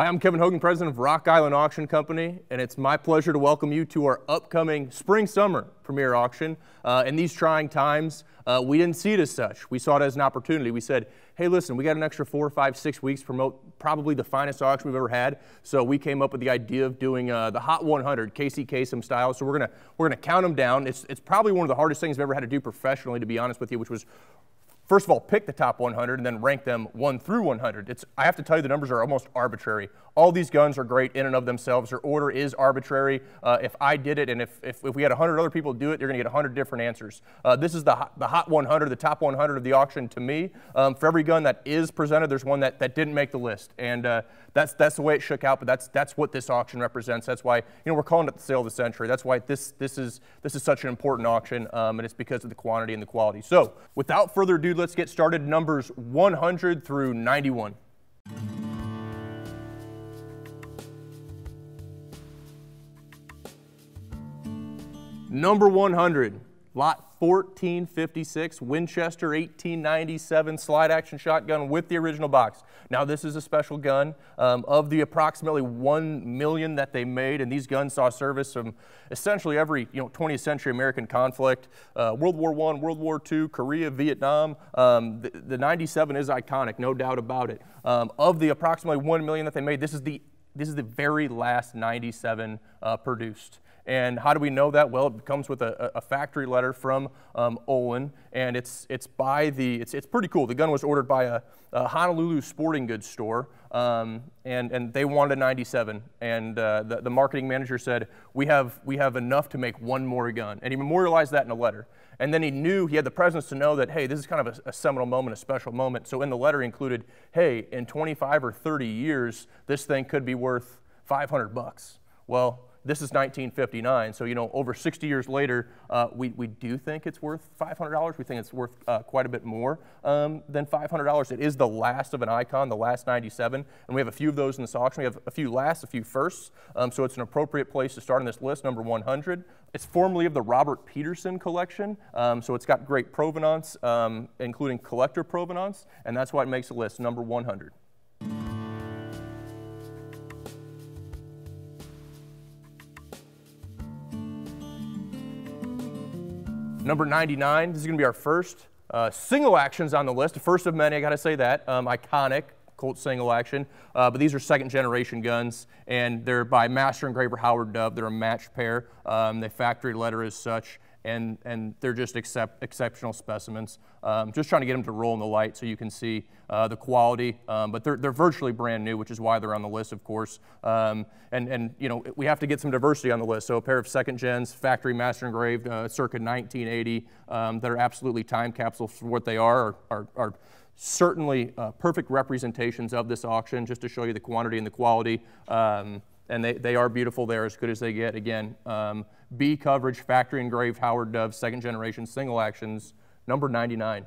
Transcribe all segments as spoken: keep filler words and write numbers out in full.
Hi, I'm Kevin Hogan, president of Rock Island Auction Company, and it's my pleasure to welcome you to our upcoming spring-summer premier auction. Uh, in these trying times, uh, we didn't see it as such. We saw it as an opportunity. We said, hey, listen, we got an extra four, five, six weeks to promote probably the finest auction we've ever had. So we came up with the idea of doing uh, the Hot one hundred, Casey Kasem style. So we're gonna we're gonna count them down. It's it's probably one of the hardest things I've ever had to do professionally, to be honest with you, which was, first of all, pick the top one hundred and then rank them one through one hundred. It's, I have to tell you, the numbers are almost arbitrary. All these guns are great in and of themselves. Their order is arbitrary. Uh, if I did it and if, if, if we had one hundred other people do it, you're going to get one hundred different answers. Uh, this is the hot, the hot one hundred, the top one hundred of the auction to me. Um, for every gun that is presented, there's one that, that didn't make the list. And uh, that's, that's the way it shook out, but that's, that's what this auction represents. That's why, you know, we're calling it the sale of the century. That's why this, this, is, this is such an important auction, um, and it's because of the quantity and the quality. So without further ado, let's get started. Numbers one hundred through ninety-one. Number one hundred, lot fourteen fifty-six, Winchester eighteen ninety-seven slide action shotgun with the original box. Now this is a special gun. Um, of the approximately one million that they made, and these guns saw service from essentially every you know twentieth century American conflict, uh, World War One, World War Two, Korea, Vietnam. Um, the, the ninety-seven is iconic, no doubt about it. Um, of the approximately one million that they made, this is the this is the very last ninety-seven uh, produced. And how do we know that? Well, it comes with a, a factory letter from um, Olin, and it's it's by the it's it's pretty cool. The gun was ordered by a, a Honolulu sporting goods store, um, and and they wanted a ninety-seven, and uh, the the marketing manager said, we have we have enough to make one more gun, and he memorialized that in a letter. And then he knew, he had the presence to know that, hey, this is kind of a, a seminal moment, a special moment. So in the letter he included, hey, in twenty-five or thirty years, this thing could be worth five hundred bucks. Well, this is nineteen fifty-nine, so you know, over sixty years later, uh, we, we do think it's worth five hundred dollars. We think it's worth uh, quite a bit more um, than five hundred dollars. It is the last of an icon, the last ninety-seven, and we have a few of those in this auction. We have a few lasts, a few firsts, um, so it's an appropriate place to start on this list, number one hundred. It's formerly of the Robert Peterson collection, um, so it's got great provenance, um, including collector provenance, and that's why it makes the list, number one hundred. Number ninety-nine, this is going to be our first uh, single actions on the list. The first of many, I got to say that. Um, iconic Colt single action. Uh, but these are second generation guns, and they're by master engraver Howard Dove. They're a matched pair. Um, they factory letter as such, and, and they're just excep exceptional specimens. Um, just trying to get them to roll in the light so you can see uh, the quality. Um, but they're, they're virtually brand new, which is why they're on the list, of course. Um, and, and, you know, we have to get some diversity on the list. So a pair of second gens, factory master engraved, uh, circa nineteen eighty, um, that are absolutely time capsules for what they are, are, are, are certainly uh, perfect representations of this auction, just to show you the quantity and the quality. Um, and they, they are beautiful. They're as good as they get. Again, um, B coverage, factory engraved Howard Dove, second generation single actions, number ninety-nine.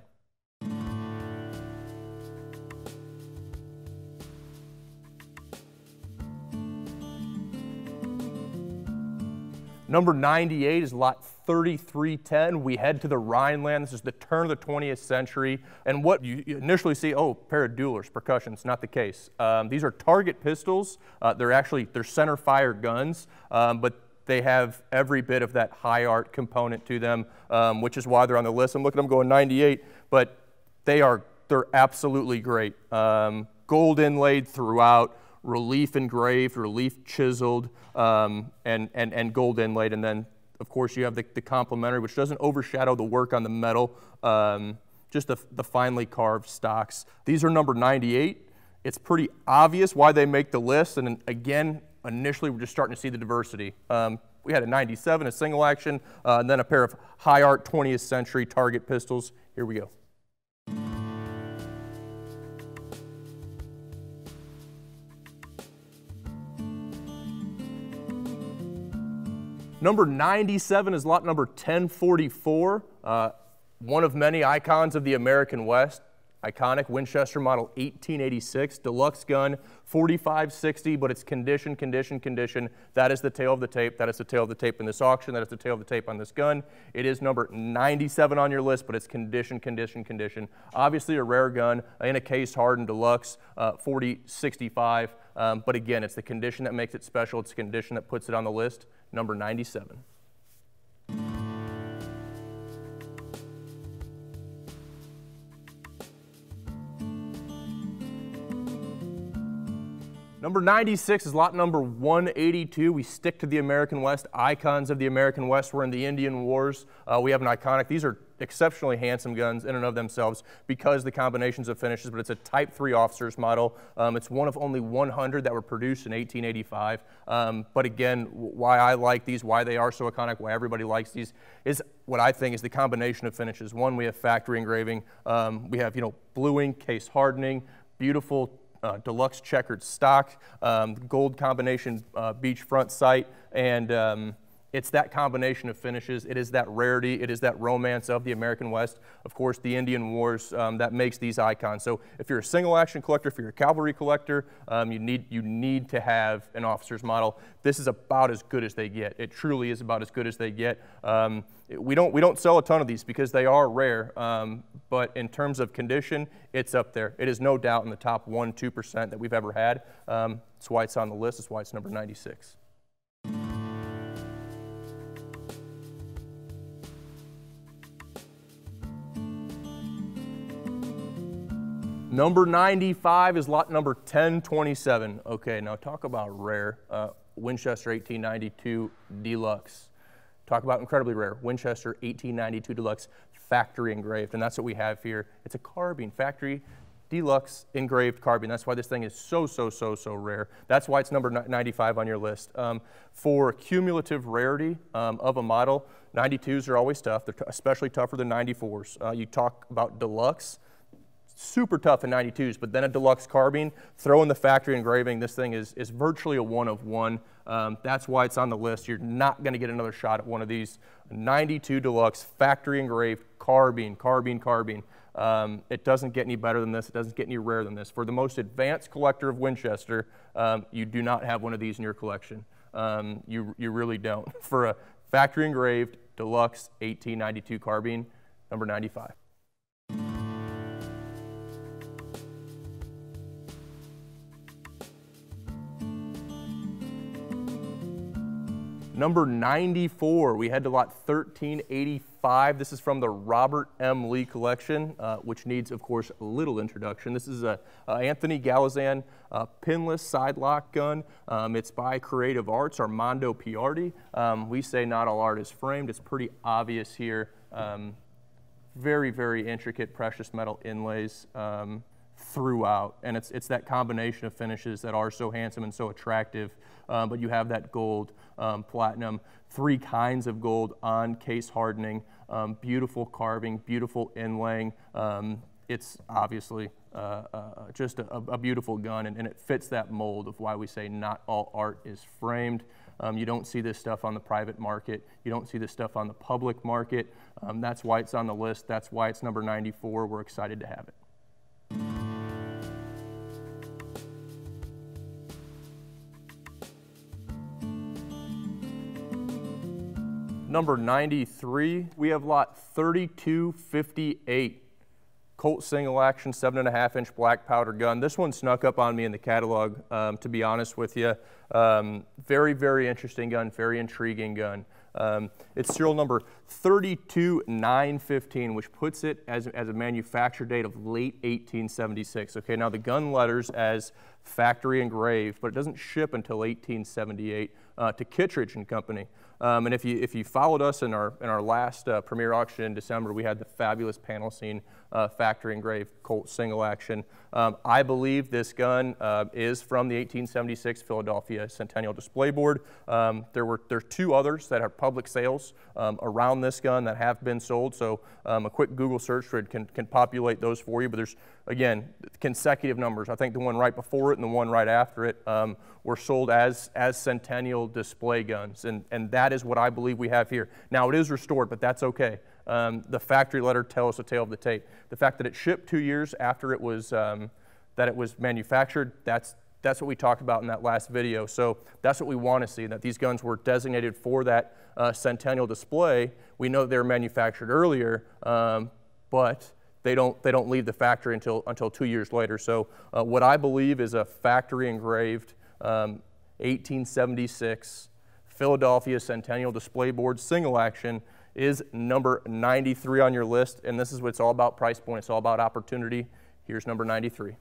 Number ninety-eight is lot thirty-three ten. We head to the Rhineland. This is the turn of the twentieth century. And what you initially see, oh, pair of duelers, percussion. It's not the case. Um, these are target pistols. Uh, they're actually, they're center fire guns, um, but they have every bit of that high art component to them, um, which is why they're on the list. I'm looking at them going ninety-eight, but they are, they're absolutely great. Um, gold inlaid throughout, relief engraved, relief chiseled, um, and, and, and gold inlaid. And then, of course, you have the, the complementary, which doesn't overshadow the work on the metal, um, just the, the finely carved stocks. These are number ninety-eight. It's pretty obvious why they make the list. And again, initially, we're just starting to see the diversity. Um, we had a ninety-seven, a single action, uh, and then a pair of high art twentieth century target pistols. Here we go. Number ninety-seven is lot number ten forty-four, uh, one of many icons of the American West. iconic Winchester model eighteen eighty-six, deluxe gun, forty-five sixty, but it's condition, condition, condition. That is the tail of the tape. That is the tail of the tape in this auction. That is the tail of the tape on this gun. It is number ninety-seven on your list, but it's condition, condition, condition. Obviously a rare gun in a case hardened deluxe, uh, forty sixty-five. Um, but again, it's the condition that makes it special. It's the condition that puts it on the list, number ninety-seven. Number ninety-six is lot number one eighty-two. We stick to the American West. Icons of the American West were in the Indian Wars. Uh, we have an iconic. These are exceptionally handsome guns in and of themselves because the combinations of finishes, but it's a Type three officer's model. Um, it's one of only one hundred that were produced in eighteen eighty-five. Um, but again, why I like these, why they are so iconic, why everybody likes these, is what I think is the combination of finishes. One, we have factory engraving. Um, we have, you know, bluing, case hardening, beautiful Uh, deluxe checkered stock, um, gold combination uh, beach front sight, and um, it's that combination of finishes. It is that rarity. It is that romance of the American West. Of course, the Indian Wars, um, that makes these icons. So if you're a single action collector, if you're a cavalry collector, um, you need you need to have an officer's model. This is about as good as they get. It truly is about as good as they get. Um, we don't we don't sell a ton of these because they are rare. Um, but in terms of condition, it's up there. It is no doubt in the top one, two percent that we've ever had. Um, that's why it's on the list. That's why it's number ninety-six. Number ninety-five is lot number ten twenty-seven. Okay, now talk about rare. Uh, Winchester eighteen ninety-two Deluxe. Talk about incredibly rare. Winchester eighteen ninety-two Deluxe factory engraved, and that's what we have here. It's a carbine, factory deluxe engraved carbine. That's why this thing is so, so, so, so rare. That's why it's number ninety-five on your list. Um, for cumulative rarity um, of a model, ninety-twos are always tough. They're especially tougher than ninety-fours. Uh, you talk about deluxe. Super tough in ninety-twos, but then a deluxe carbine, throw in the factory engraving, this thing is, is virtually a one of one. Um, that's why it's on the list. You're not going to get another shot at one of these. ninety-two deluxe, factory engraved, carbine, carbine, carbine. Um, it doesn't get any better than this. It doesn't get any rarer than this. For the most advanced collector of Winchester, um, you do not have one of these in your collection. Um, you, you really don't. For a factory engraved, deluxe, eighteen ninety-two carbine, number ninety-five. Number ninety-four, we head to lot thirteen eighty-five. This is from the Robert M. Lee collection, uh, which needs, of course, a little introduction. This is a, a Anthony Galazan uh, pinless side lock gun. Um, it's by Creative Arts, Armando Piardi. Um, we say not all art is framed. It's pretty obvious here. Um, very, very intricate precious metal inlays um, throughout, and it's, it's that combination of finishes that are so handsome and so attractive. Um, but you have that gold, um, platinum, three kinds of gold on case hardening, um, beautiful carving, beautiful inlaying. Um, it's obviously uh, uh, just a, a beautiful gun, and, and it fits that mold of why we say not all art is framed. Um, you don't see this stuff on the private market. You don't see this stuff on the public market. Um, that's why it's on the list. That's why it's number ninety-four. We're excited to have it. Number ninety-three, we have lot thirty-two fifty-eight. Colt single action, seven and a half inch black powder gun. This one snuck up on me in the catalog, um, to be honest with you. Um, very, very interesting gun, very intriguing gun. Um, it's serial number thirty-two nine fifteen, which puts it as, as a manufacture date of late eighteen seventy-six. Okay, now the gun letters as factory engraved, but it doesn't ship until eighteen seventy-eight uh, to Kittredge and Company. Um, and if you, if you followed us in our, in our last uh, premiere auction in December, we had the fabulous panel scene uh, factory engraved Colt single action. Um, I believe this gun uh, is from the eighteen seventy-six Philadelphia Centennial Display Board. Um, there were there are two others that are public sales um, around this gun that have been sold, so um, a quick Google search can, can populate those for you, but there's again, consecutive numbers. I think the one right before it and the one right after it um, were sold as, as Centennial display guns, and, and that is what I believe we have here. Now, it is restored, but that's okay. Um, the factory letter tells the tale of the tape. The fact that it shipped two years after it was, um, that it was manufactured, that's, that's what we talked about in that last video. So that's what we want to see, that these guns were designated for that uh, Centennial display. We know they were manufactured earlier, um, but they don't, they don't leave the factory until, until two years later. So uh, what I believe is a factory engraved um, eighteen seventy-six Philadelphia Centennial display board single action is number ninety-three on your list, and this is what it's all about: price point. It's all about opportunity. Here's number ninety-three.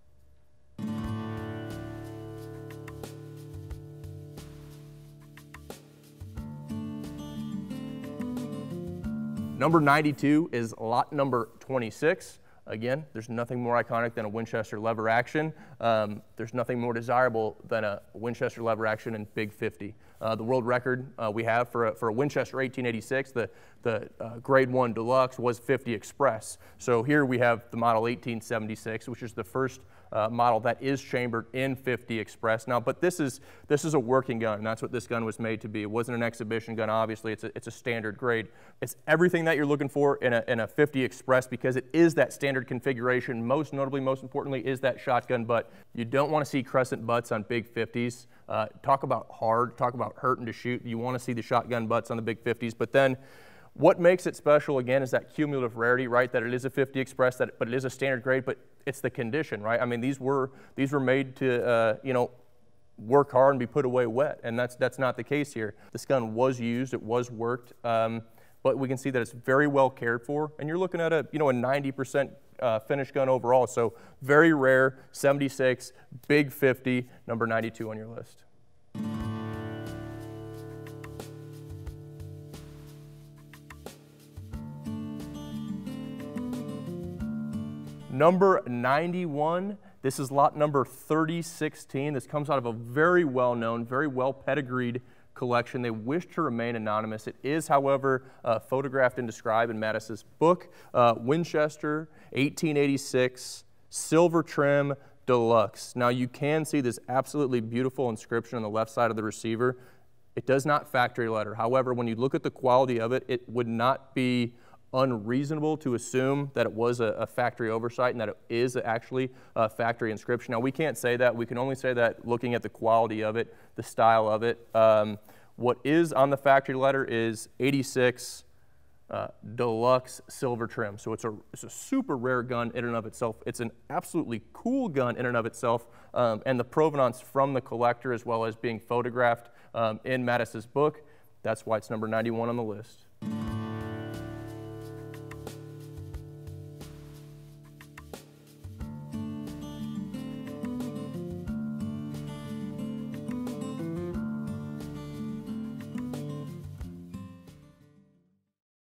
Number ninety-two is lot number twenty-six. Again, there's nothing more iconic than a Winchester lever action. Um, there's nothing more desirable than a Winchester lever action in Big fifty. Uh, the world record uh, we have for a, for a Winchester eighteen eighty-six, the, the uh, grade one deluxe, was fifty Express. So here we have the model eighteen seventy-six, which is the first uh, model that is chambered in fifty Express. Now, but this is, this is a working gun, and that's what this gun was made to be. It wasn't an exhibition gun, obviously. It's a, it's a standard grade. It's everything that you're looking for in a, in a fifty Express, because it is that standard configuration. Most notably, most importantly, is that shotgun butt. You don't want to see crescent butts on Big fifties. Uh, talk about hard, talk about hurting to shoot. You want to see the shotgun butts on the Big fifties, but then what makes it special, again, is that cumulative rarity, right? That it is a fifty Express, that, but it is a standard grade, but it's the condition, right? I mean, these were, these were made to, uh, you know, work hard and be put away wet, and that's, that's not the case here. This gun was used, it was worked, um, but we can see that it's very well cared for, and you're looking at a, you know, a ninety percent uh, finished gun overall, so very rare, seventy-six, Big fifty, number ninety-two on your list. Number ninety-one, this is lot number thirty sixteen. This comes out of a very well-known, very well-pedigreed collection. They wish to remain anonymous. It is, however, uh, photographed and described in Mattis's book. Uh, Winchester, eighteen eighty-six, silver trim, deluxe. Now, you can see this absolutely beautiful inscription on the left side of the receiver. It does not factory letter. However, when you look at the quality of it, it would not be unreasonable to assume that it was a, a factory oversight and that it is actually a factory inscription. Now, we can't say that. We can only say that looking at the quality of it, the style of it. Um, what is on the factory letter is eighty-six uh, deluxe silver trim. So it's a, it's a super rare gun in and of itself. It's an absolutely cool gun in and of itself. Um, and the provenance from the collector, as well as being photographed um, in Mattis's book, that's why it's number ninety-one on the list.